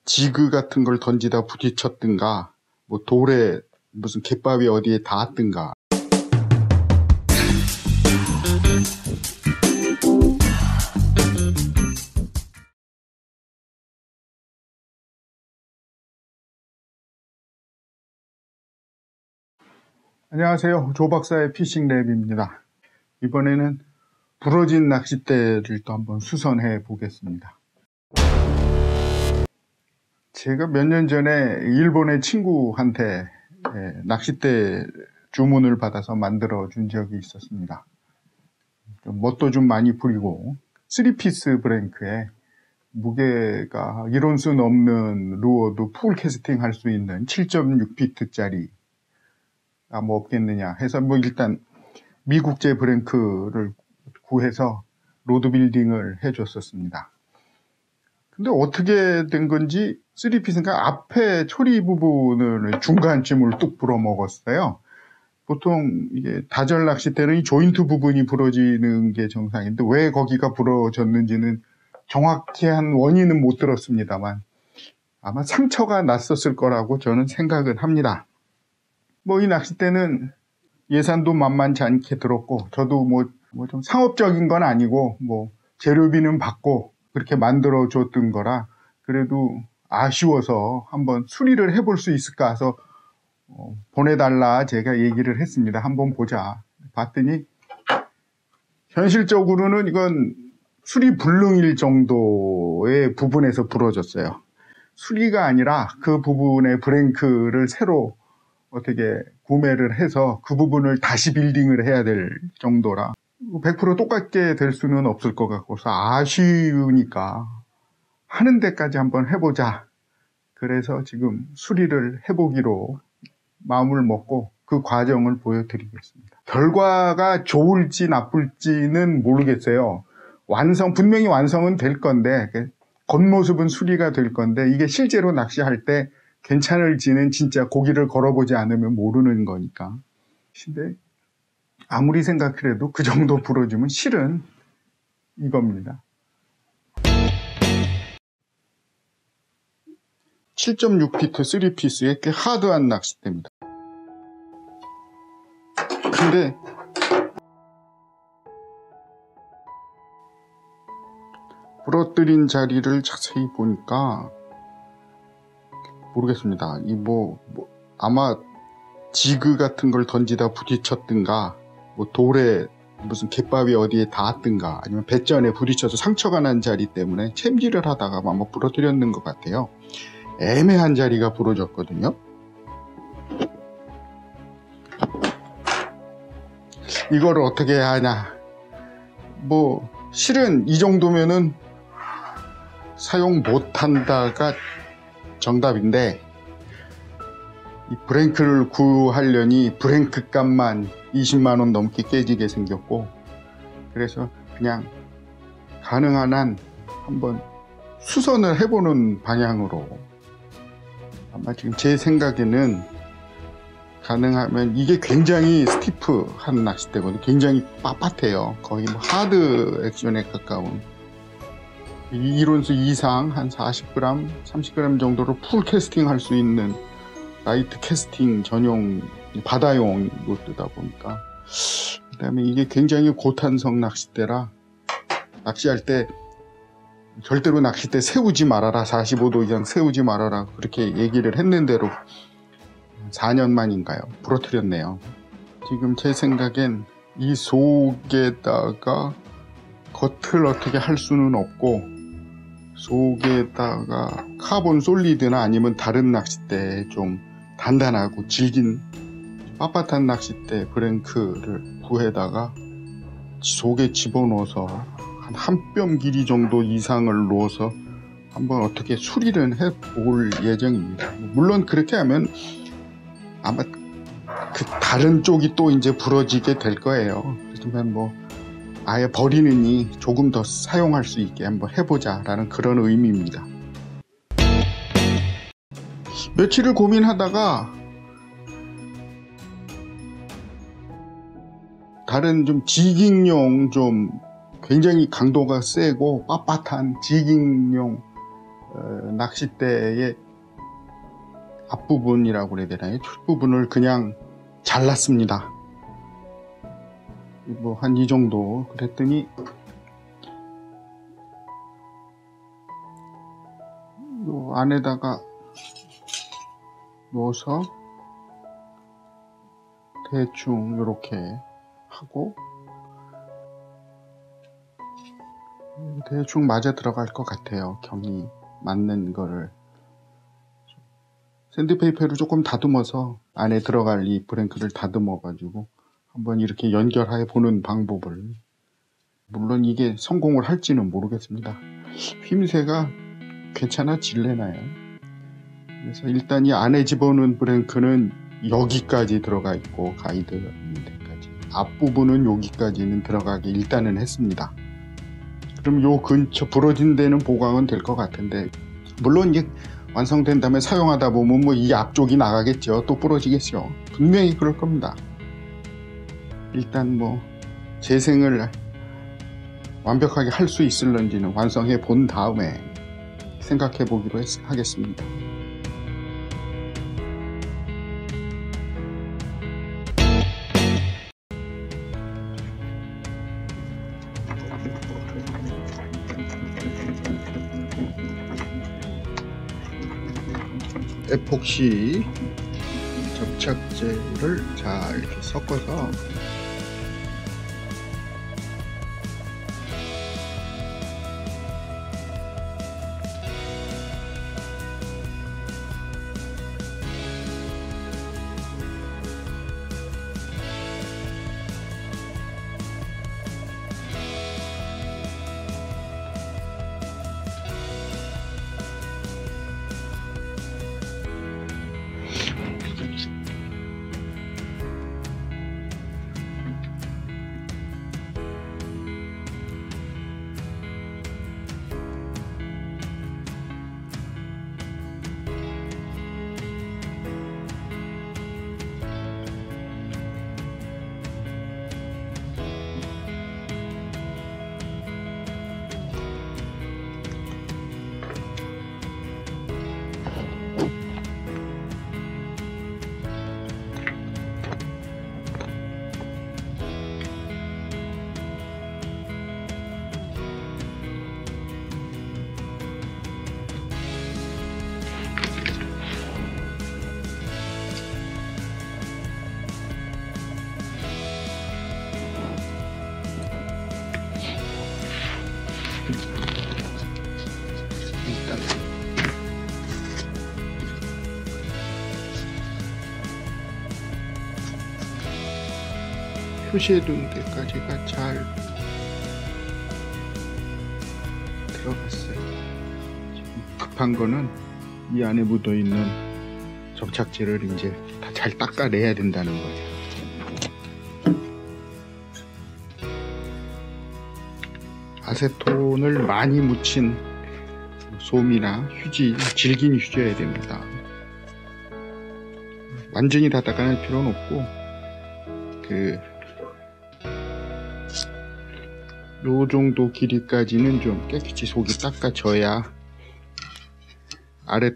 지그 같은 걸 던지다 부딪혔든가, 뭐 돌에 무슨 갯바위 어디에 닿았든가. 안녕하세요. 조 박사의 피싱 랩입니다. 이번에는 부러진 낚싯대를 또 한번 수선해 보겠습니다. 제가 몇 년 전에 일본의 친구한테 낚싯대 주문을 받아서 만들어 준 적이 있었습니다. 멋도 좀 많이 부리고 3피스 브랭크에 무게가 1온스 넘는 루어도 풀 캐스팅 할 수 있는 7.6피트짜리 뭐 없겠느냐 해서 일단 미국제 브랭크를 구해서 로드 빌딩을 해줬었습니다. 근데 어떻게 된 건지 3피스가 앞에 초리 부분을 중간쯤을 뚝 부러먹었어요. 보통 이게 다절 낚싯대는 이 조인트 부분이 부러지는 게 정상인데 왜 거기가 부러졌는지는 정확한 원인은 못 들었습니다만 아마 상처가 났었을 거라고 저는 생각을 합니다. 이 낚싯대는 예산도 만만치 않게 들었고 저도 좀 상업적인 건 아니고 재료비는 받고 그렇게 만들어 줬던 거라 그래도 아쉬워서 한번 수리를 해볼 수 있을까 해서 보내달라 제가 얘기를 했습니다. 한번 보자. 봤더니 현실적으로는 이건 수리 불능일 정도의 부분에서 부러졌어요. 수리가 아니라 그 부분의 브랭크를 새로 어떻게 구매를 해서 그 부분을 다시 빌딩을 해야 될 정도라 100% 똑같게 될 수는 없을 것 같고서 아쉬우니까 하는 데까지 한번 해보자. 그래서 지금 수리를 해보기로 마음을 먹고 그 과정을 보여드리겠습니다. 결과가 좋을지 나쁠지는 모르겠어요. 분명히 완성은 될 건데 겉모습은 수리가 될 건데 이게 실제로 낚시할 때 괜찮을지는 진짜 고기를 걸어보지 않으면 모르는 거니까. 근데 아무리 생각해도 그 정도 부러지면 실은 이겁니다. 7.6피트 3피스의 꽤 하드한 낚싯대입니다. 근데 부러뜨린 자리를 자세히 보니까 모르겠습니다. 아마 지그 같은 걸 던지다 부딪혔든가, 돌에 무슨 갯바위 어디에 닿았든가, 아니면 배전에 부딪혀서 상처가 난 자리 때문에 챔질을 하다가 아마 부러뜨렸는 것 같아요. 애매한 자리가 부러졌거든요. 이걸 어떻게 해야 하냐. 실은 이 정도면은 사용 못한다가 정답인데 이 브랭크를 구하려니 브랭크 값만 20만원 넘게 깨지게 생겼고 그래서 그냥 가능한 한 한번 수선을 해보는 방향으로 아마 지금 제 생각에는 가능하면 이게 굉장히 스티프한 낚싯대거든요. 굉장히 빳빳해요. 거의 하드 액션에 가까운 1온스 이상 한 40g, 30g 정도로 풀 캐스팅 할 수 있는 라이트 캐스팅 전용 바다용 로드다 보니까 그 다음에 이게 굉장히 고탄성 낚싯대라 낚시할 때 절대로 낚싯대 세우지 말아라, 45도 이상 세우지 말아라 그렇게 얘기를 했는대로 4년 만인가요? 부러뜨렸네요. 지금 제 생각엔 이 속에다가 겉을 어떻게 할 수는 없고 속에다가 카본 솔리드나 아니면 다른 �낚싯대 좀 단단하고 질긴 빳빳한 낚싯대 브랭크를 구해다가 속에 집어넣어서 한 뼘 길이 정도 이상을 넣어서 한번 어떻게 수리를 해볼 예정입니다. 물론 그렇게 하면 아마 그 다른 쪽이 또 이제 부러지게 될 거예요. 그렇지만 아예 버리느니 조금 더 사용할 수 있게 한번 해보자 라는 그런 의미입니다. 며칠을 고민하다가 다른 좀 지깅용 좀 굉장히 강도가 세고 빳빳한 지깅용 낚싯대의 앞부분이라고 그래야 되나요? 출부분을 그냥 잘랐습니다. 뭐 한 이 정도. 그랬더니 요 안에다가 넣어서 대충 이렇게 하고 대충 맞아 들어갈 것 같아요. 경이 맞는 거를 샌드페이퍼로 조금 다듬어서 안에 들어갈 이 브랭크를 다듬어 가지고 한번 이렇게 연결해 보는 방법을, 물론 이게 성공을 할지는 모르겠습니다. 휘임새가 괜찮아질래나요? 그래서 일단 이 안에 집어넣은 브랭크는 여기까지 들어가 있고 가이드 데까지, 앞부분은 여기까지는 들어가게 일단은 했습니다. 그럼 요 근처 부러진 데는 보강은 될 것 같은데, 물론 이게 완성된 다음에 사용하다 보면 뭐 이 앞쪽이 나가겠죠. 또 부러지겠죠. 분명히 그럴 겁니다. 일단 뭐 재생을 완벽하게 할 수 있을런지는 완성해 본 다음에 생각해 보기로 하겠습니다. 에폭시 접착제를 잘 이렇게 섞어서 표시해둔 데까지가 잘 들어갔어요. 지금 급한 거는 이 안에 묻어있는 접착제를 이제 다 잘 닦아내야 된다는 거예요. 아세톤을 많이 묻힌 솜이나 휴지, 질긴 휴지여야 됩니다. 완전히 다 닦아낼 필요는 없고, 요 정도 길이까지는 좀 깨끗이 속이 닦아져야 아래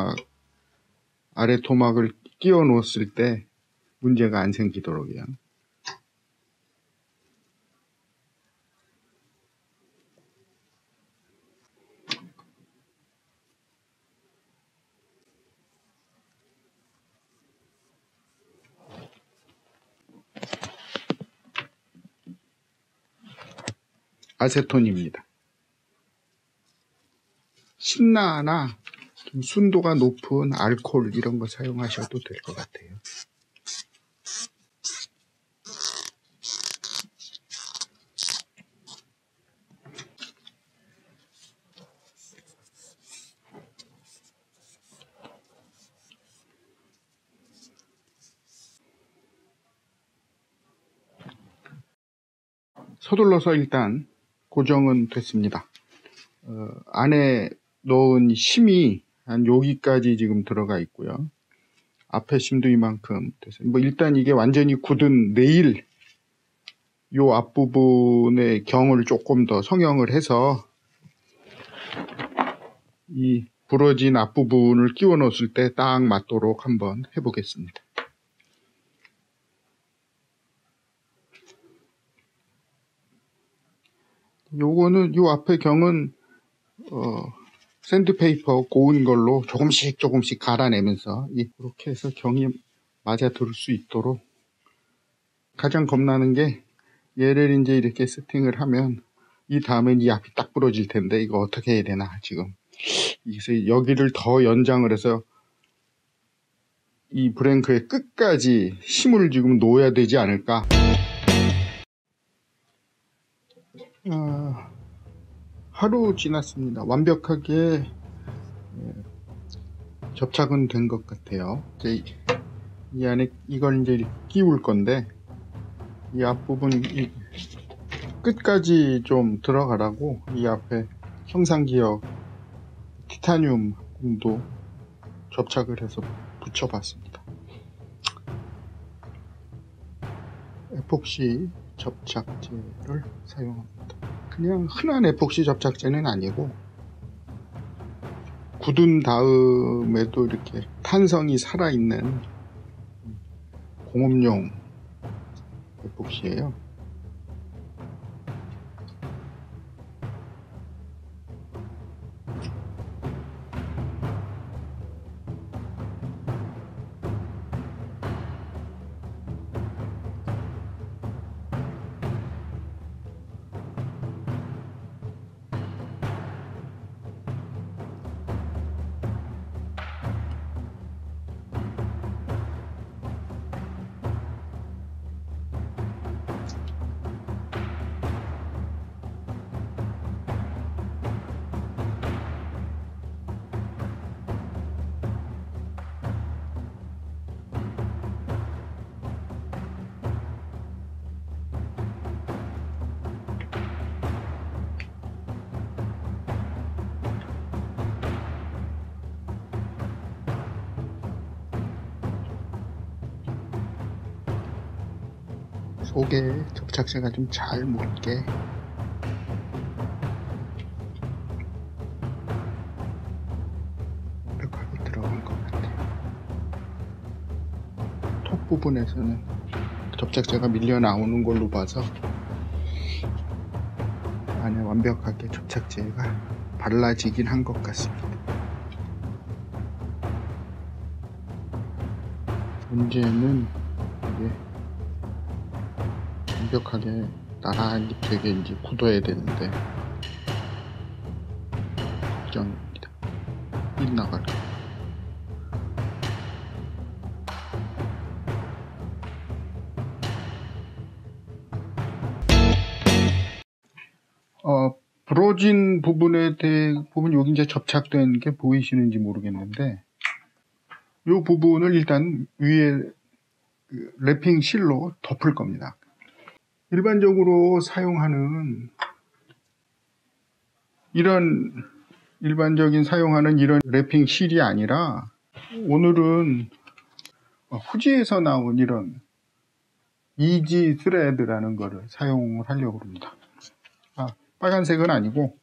토막을 끼워 놓았을 때 문제가 안 생기도록이요. 아세톤입니다. 신나나 좀 순도가 높은 알코올 이런 거 사용하셔도 될 것 같아요. 서둘러서 일단 고정은 됐습니다. 안에 넣은 심이 한 여기까지 지금 들어가 있고요. 앞에 심도 이만큼 돼서, 뭐 일단 이게 완전히 굳은 내일 요 앞부분의 경을 조금 더 성형을 해서 이 부러진 앞부분을 끼워 넣었을 때 딱 맞도록 한번 해보겠습니다. 요거는 요 앞에 경은 샌드페이퍼 고운 걸로 조금씩 갈아내면서 이렇게 해서 경이 맞아 들을 수 있도록. 가장 겁나는 게 얘를 이제 이렇게 세팅을 하면 이 다음엔 이 앞이 딱 부러질 텐데 이거 어떻게 해야 되나 지금. 그래서 여기를 더 연장을 해서 이 브랭크의 끝까지 힘을 지금 놓아야 되지 않을까. 하루 지났습니다. 완벽하게 접착은 된 것 같아요. 이제 이 안에 이걸 이제 끼울 건데 이 앞부분 이 끝까지 좀 들어가라고 이 앞에 형상기역 티타늄도 접착을 해서 붙여봤습니다. 에폭시 접착제를 사용합니다. 그냥 흔한 에폭시 접착제는 아니고 굳은 다음에도 이렇게 탄성이 살아있는 공업용 에폭시예요. 속에 접착제가 좀 잘 묻게 완벽하게 들어간 것 같아요. 톱 부분에서는 접착제가 밀려 나오는 걸로 봐서 안에 완벽하게 접착제가 발라지긴 한 것 같습니다. 문제는 이게 완벽하게 나란히 되게 이제 굳어야 되는데 걱정입니다. 빗나갈까. 부러진 부분에 대부분 여기 이제 접착된 게 보이시는지 모르겠는데 이 부분을 일단 위에 랩핑 실로 덮을 겁니다. 일반적으로 사용하는 이런 랩핑 실이 아니라 오늘은 후지에서 나온 이런 이지 스레드라는 거를 사용을 하려고 합니다. 빨간색은 아니고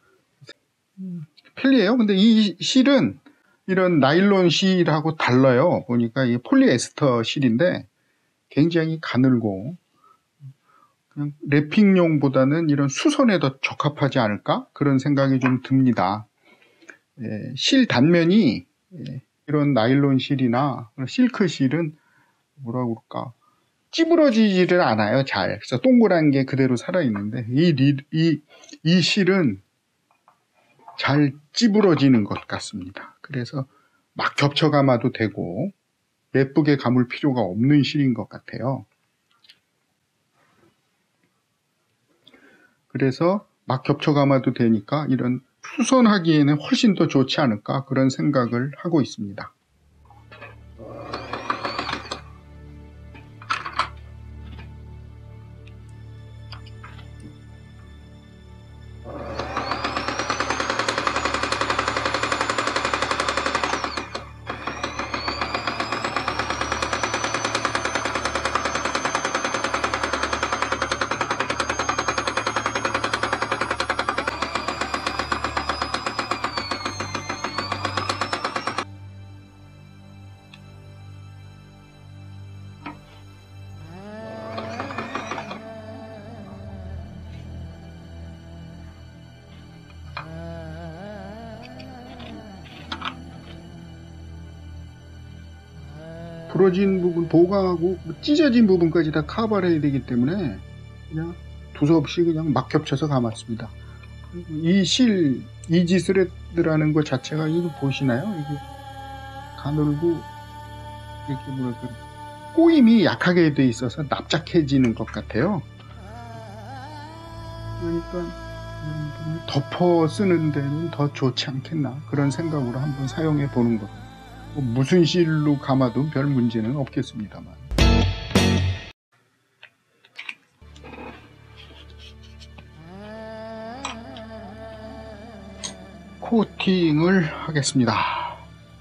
편리해요. 근데 이 실은 이런 나일론 실하고 달라요. 보니까 이게 폴리에스터 실인데 굉장히 가늘고 그냥 랩핑용보다는 이런 수선에 더 적합하지 않을까? 그런 생각이 좀 듭니다. 실 단면이 이런 나일론 실이나 실크 실은 뭐라고 그럴까? 찌부러지지를 않아요, 잘. 그래서 동그란 게 그대로 살아있는데, 이 실은 잘 찌부러지는 것 같습니다. 그래서 막 겹쳐 감아도 되고, 예쁘게 감을 필요가 없는 실인 것 같아요. 그래서 막 겹쳐 감아도 되니까 이런 수선하기에는 훨씬 더 좋지 않을까 그런 생각을 하고 있습니다. 부러진 부분 보강하고 찢어진 부분까지 다 커버를 해야 되기 때문에 그냥 두서없이 그냥 막 겹쳐서 감았습니다. 이 이지스레드라는 것 자체가 이거 보시나요? 이게 가늘고 이렇게 뭐랄까 꼬임이 약하게 돼 있어서 납작해지는 것 같아요. 그러니까 덮어 쓰는 데는 더 좋지 않겠나 그런 생각으로 한번 사용해 보는 것. 무슨 실로 감아도 별 문제는 없겠습니다만. 코팅을 하겠습니다.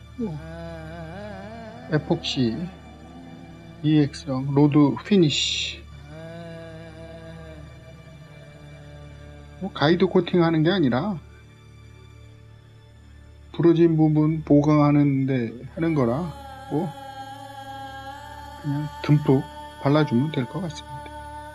에폭시 EX형 로드 피니쉬. 가이드 코팅 하는 게 아니라 부러진 부분 보강하는데 하는 거라 그냥 듬뿍 발라주면 될 것 같습니다.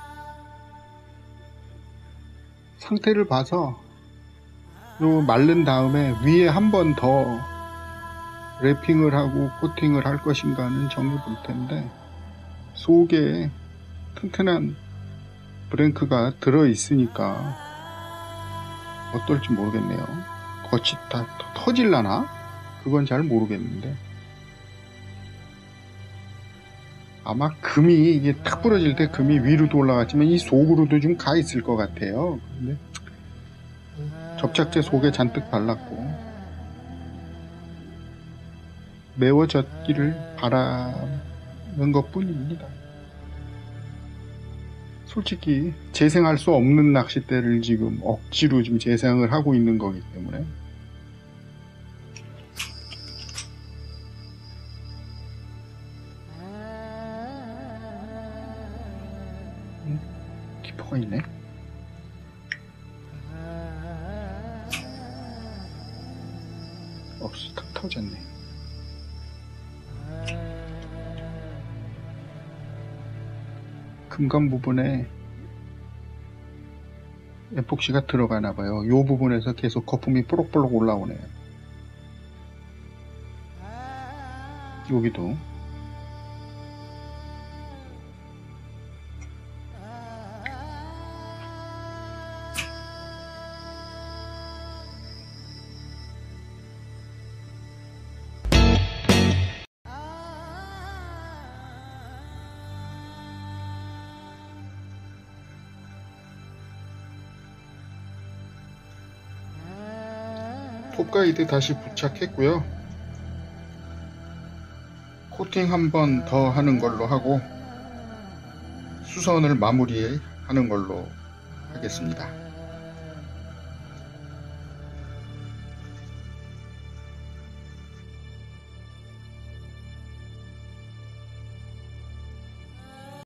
상태를 봐서 요 마른 다음에 위에 한 번 더 랩핑을 하고 코팅을 할 것인가는 정해 볼 텐데, 속에 튼튼한 브랭크가 들어 있으니까 어떨지 모르겠네요. 겉이 다 터질라나? 그건 잘 모르겠는데 아마 금이 이게 탁 부러질 때 금이 위로도 올라갔지만 이 속으로도 좀 가 있을 것 같아요. 근데 접착제 속에 잔뜩 발랐고 메워졌기를 바라는 것 뿐입니다. 솔직히 재생할 수 없는 낚싯대를 지금 억지로 지금 재생을 하고 있는 거기 때문에 키퍼가 있네. 없어, 탁 터졌네. 금감 부분에 에폭시가 들어가나봐요. 이 부분에서 계속 거품이 뽀록뽀록 올라오네요. 여기도 톱가이드 다시 부착했고요. 코팅 한 번 더 하는 걸로 하고 수선을 마무리하는 걸로 하겠습니다.